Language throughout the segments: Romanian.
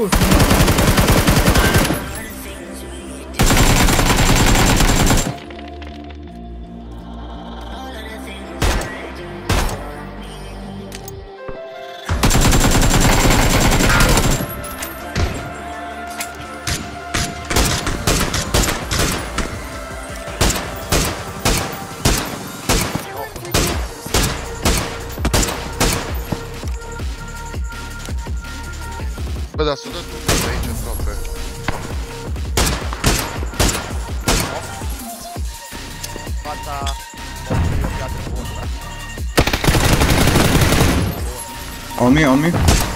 Sarkoon. Bă, dar sună tu de aici aproape. Fața... On me, on me.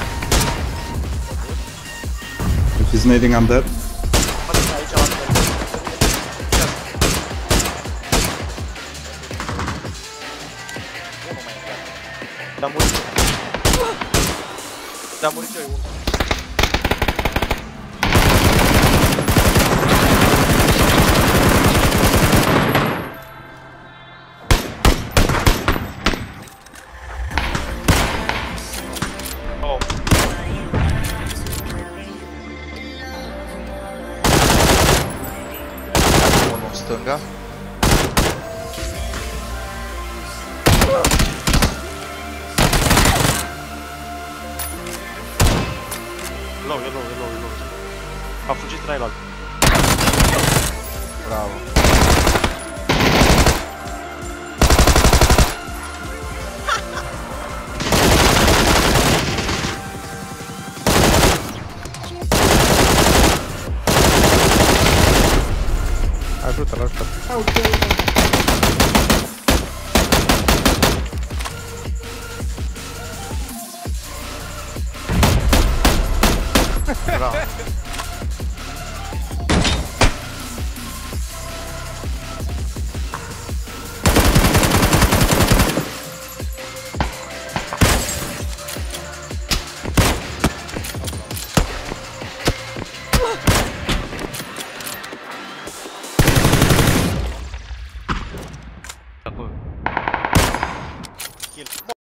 If he's nading, I'm dead. Aici la fel. Unul mai e chiar. Te-am murit. Te-am murit eu, unul. Stânga. Low. A fugit trailer. Bravo. Ajută-l, ajută-l. Bravo. Kill.